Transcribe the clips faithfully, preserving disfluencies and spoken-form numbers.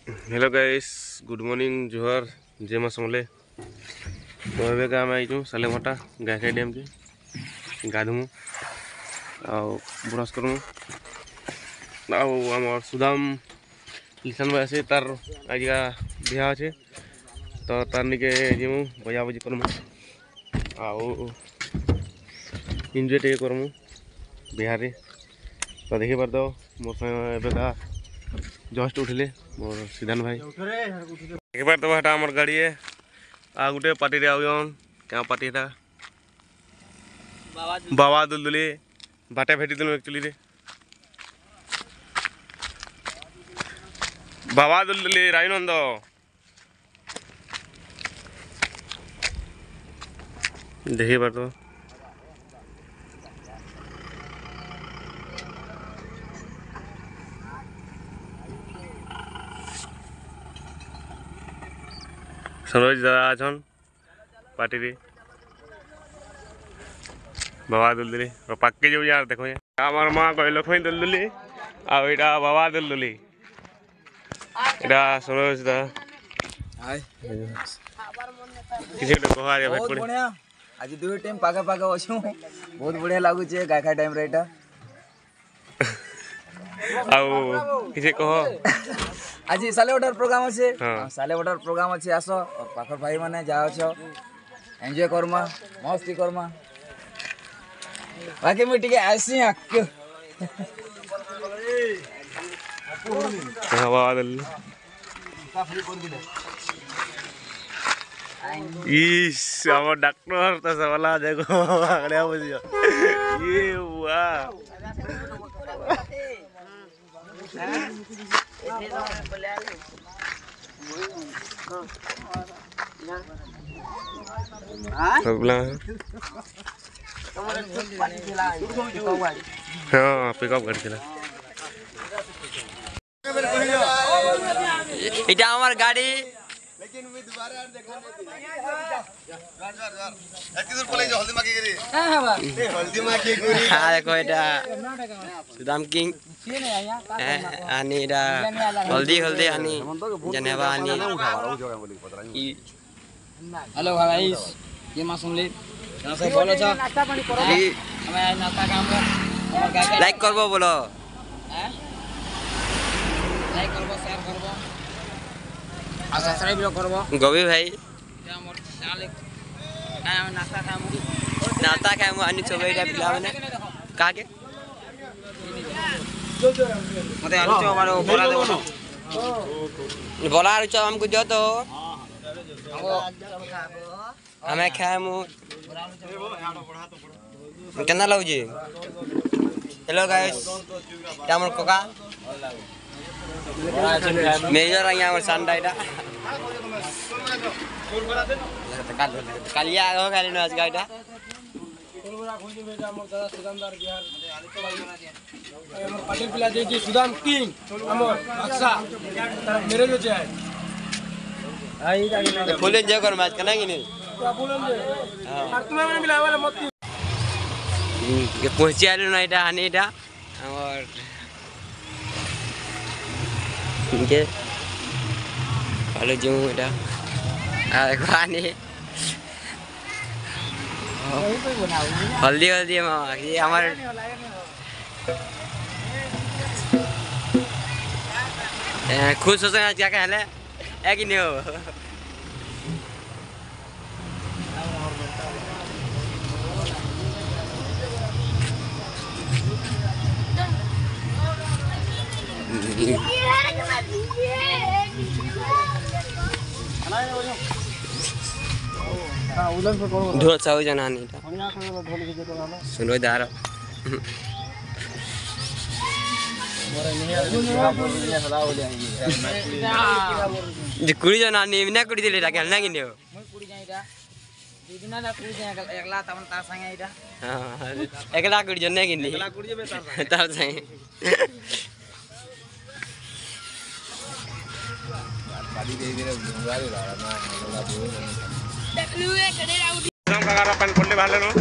Hello guys, good morning, जोहर, जय मां समले। तो एबे का मैं आइचु सालेमटा गायखाई डैम के गाधमु आउ ब्रश करमु आउ आमर सुदाम लिसन भाई आसे तार आजिका बिहा अच्छे तो तार निके जिमु बजा बजी करमु आउ एंजॉय टे करमु बिहार रे। तो देखि पार दो मोर संग एबे का जस्ट उठिले मोर सिद्धांत भाई एक बार तो हटा आमर गाड़ी है आ गुटे पार्टी रे आउन क्या पार्टी था बाबा दुलदुली बाटे भेटी दिनु एक्चुअली रे बाबा दुलदुली रायनंद देखिए बार तो सरोज दादा आछन पार्टी रे बाबा दुलदुली और पक्के जो यार देखो ये हमार मां कह लक्ष्मी दुलदुली आ एटा बाबा दुलदुली एटा सरोज दा हाय किसी को कहा रे बहुत बढ़िया आज दुई टाइम पागा पागा अछु बहुत बढ़िया लागु छे गायखा टाइम रे एटा आउ किसी कहो आज साले ऑर्डर प्रोग्राम আছে साले ऑर्डर प्रोग्राम আছে आसो पाखर भाई माने जाओ छ एन्जॉय करमा मस्ती करमा बाकी मैं टिके आसी हक बाबा इस हमार डॉक्टर तो सवाला देखो आगड़े बुझियो ये वाह हाँ पिकअप गाड़ी चला इटा हमार गाड़ी लेकिन मैं दोबारा देखने दूर पले जो हल्दी माकी करी हां हां हल्दी माकी करी हां देखो इटा सुदाम किंग आनी इटा हल्दी हल्दी आनी जनेवा आनी हेलो गाइस ये मां सुन ले यहां से बोलो छ नाश्ता पानी करो हमें आज नाश्ता काम कर हमर गाय लाइक करबो बोलो हैं लाइक करबो शेयर करबो आ सब्सक्राइब भी करबो गोभी भाई हमर चैनल काय हम नाश्ता खामु नाश्ता खामु आनी चोबेटा पिला माने का के मते आलू चो मारो बोला देबो न बोला आलू चो हमको दियो तो हमें खामु कितना लाउ जी। हेलो गाइस हमर कोका मेजर आया हमर संडाइटा कालिया हो खाली न आज गाइटा कोलबरा खोजी बेटा हमर दादा सुदामदार बिहार हमर पाटिल पिला दे जी सुदाम किंग हमर बक्सा मेरे जो है आई फुले जे कर मैच कना कि नहीं क्या बोलन जे और तुम्हें मैंने मिला वाला मत ये पहुंची आलो ना इटा आनी इटा और इनके हेलो जो इटा आ देखो आनी हल्दी हल्दी मामा ये हमारे खुश हो सके क्या कहले है कि नहीं हो ढोल चाउ जना नहीं था सुनो दार जे कुड़ी जना नहीं ना कुड़ी दिले खेलना कि नहीं हो कुड़ी जाईटा दीदिना ना कुड़ी जाय एकला तमन तार संगे इटा हां एकला कुड़ी जने कि नहीं एकला कुड़ी में तार संगे गाड़ी दे दे गाड़ी ला ना देखलुए कड़े राउडी हम कागारा पान पड़ले भाले नो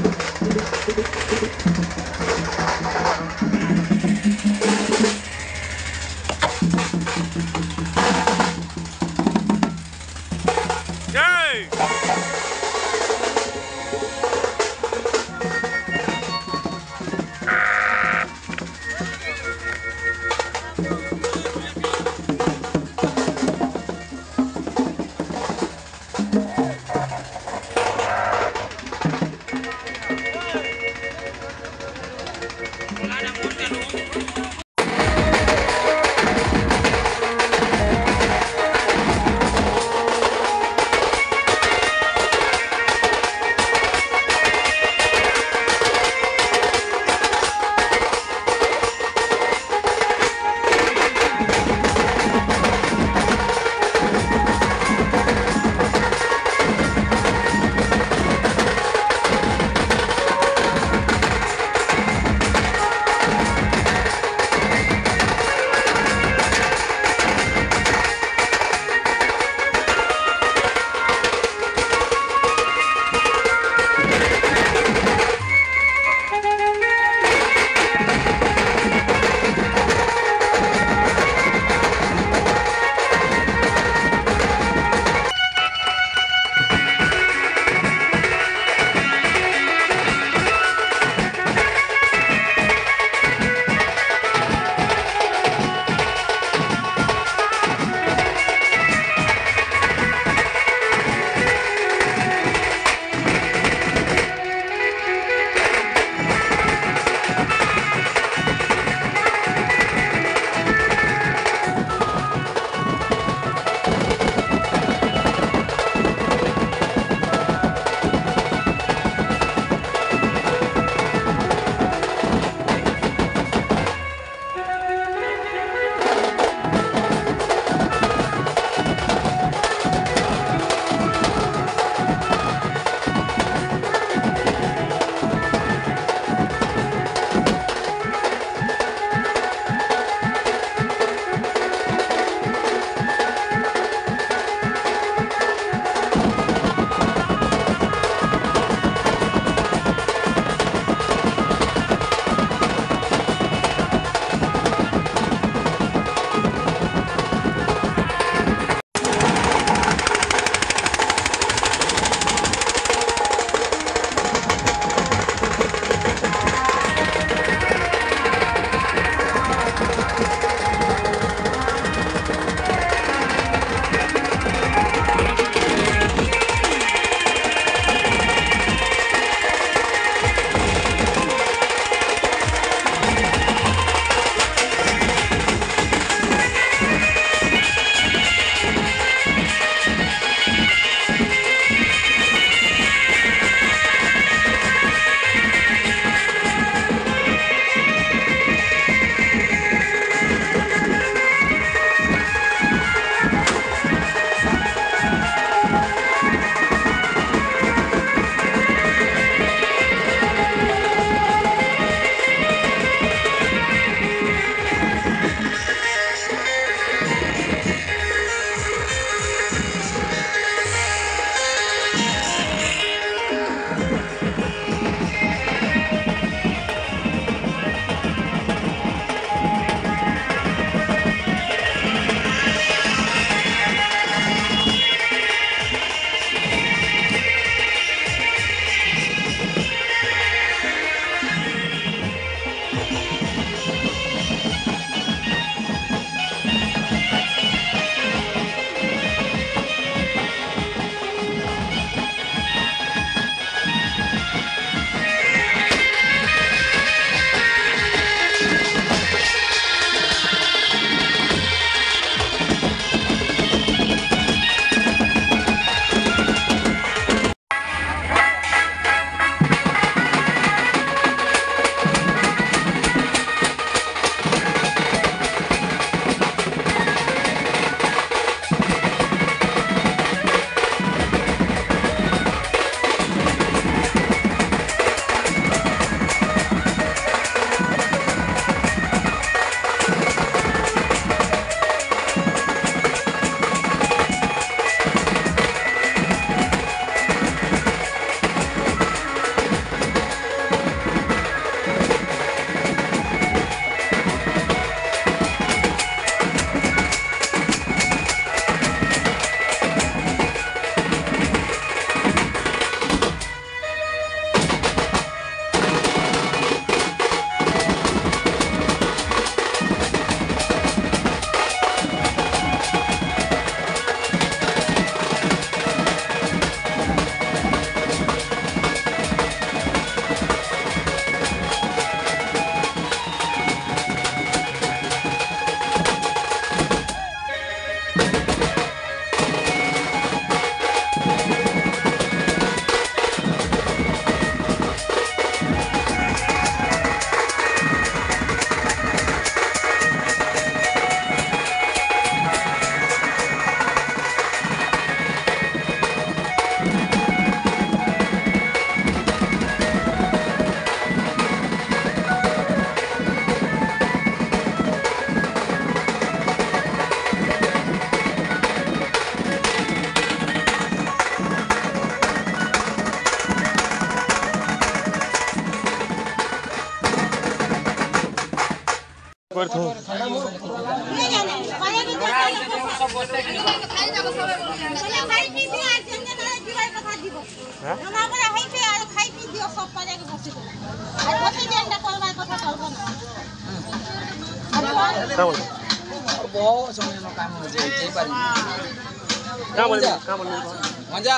बहुत समय में काम हो जाए जे पारी का बोल का बोल मजा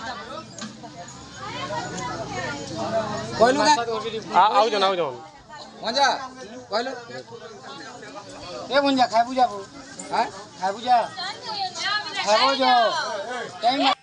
कहलु का आओ जाओ आओ जाओ मजा कहलु ए बुंजा खाइ बुझा हां खाइ बुझा खाइ बुझा टाइम